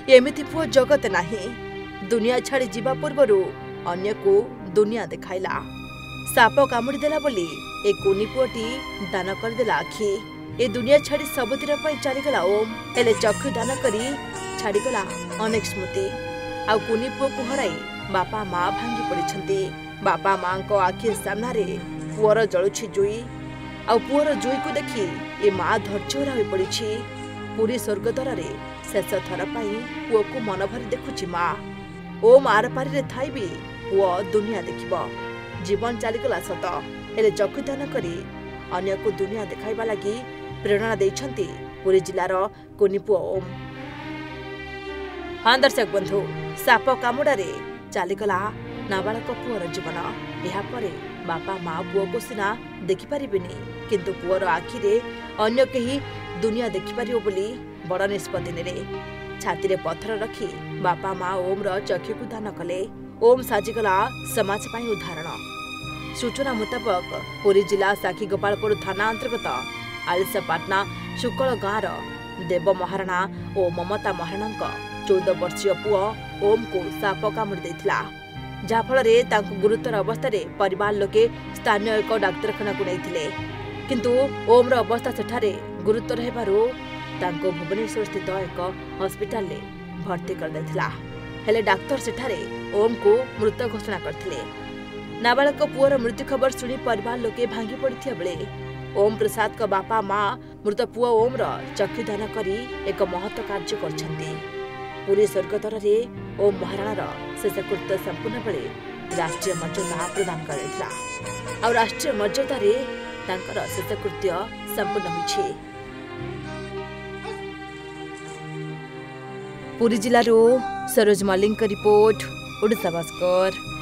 एमिति पुओ जगत नाही। दुनिया छाड़ी जीवा पूर्वरु अन्य को दुनिया देखाइला। साप कामुड़ी देला बोली ए कुनी पुओटी दान करदेला आखि। ए दुनिया छाड़ी सबुदिन पई चलीगला ओम। हेले चक्षु दान करी छाड़ीगला अनेक स्मृति। आउ कुनी पुओ को हराई बापा माँ भांगी पड़िछंती। बापा माँ को आखि सामने पुअर जलुछि जुई। आउ पुअर जुई को देखी ए माँ धैर्यहरा हो पड़ी। पूरी स्वर्गद्वार रे शेष थर पाई पुओ को मन भरी देखुछि माँ। ओम आर पारी थाई भी पुओ दुनिया देखिबो। जीवन चलीगला सत हेले चक्षुदान करी अन्य को दुनिया देखाइबा लगी प्रेरणा देइछंती पुरी जिलार कुनी पुओ ओम। हाँ दर्शक बंधु, साप कामुड़ारे चलीगला नाबालक पुअर जीवन। यापरे बापा माँ पुओ को सिना देखिपारिबेनी, किंतु पुअर आखिरे अन्य केही दुनिया देखिपारिबो बोली बड़ निष्पत्ति नेले। छाती रे पत्थर रखी बापा माँ ओम र चक्षु को दान कले। ओम साजिगला समाज पाई उदाहरण। सूचना मुताबक पुरी जिला साखी गोपालपुर थाना अंतर्गत आलिसापाटना शुक्ल गाँव देव महाराणा और ममता महाराणा 14 वर्षीय पुओ ओम को साप कामुड़ी देथिला, जाफल गुरुतर अवस्था परिवार लोके स्थानीय एक डाक्तरखाना को नहीं, किंतु ओम अवस्था सेठारे गुरुतर हेबारु तांको भुवनेश्वर स्थित एक हॉस्पिटल ले भर्ती कर देथिला। हेले डाक्तर सेठारे ओम को मृत घोषणा करथिले। नाबालक पुअर मृत्यु खबर सुनी परिवार लोके भांगी पड़िथिया बेले ओम प्रसाद का बापा माँ मृत पुओ ओम र चक्षुदान करी एक महत्व कार्य करछंती। पूरी स्वर्गद्वार रे ओम महाराणा शेषकृत्य संपूर्ण बेले राष्ट्रीय मर्यादा प्रदान कर आ राष्ट्रीय मर्यादा रे तांकर शेषकृत्य संपूर्ण होइछे। पुरी जिलारो सरोज मलिंग रिपोर्ट, ओडिशा भास्कर।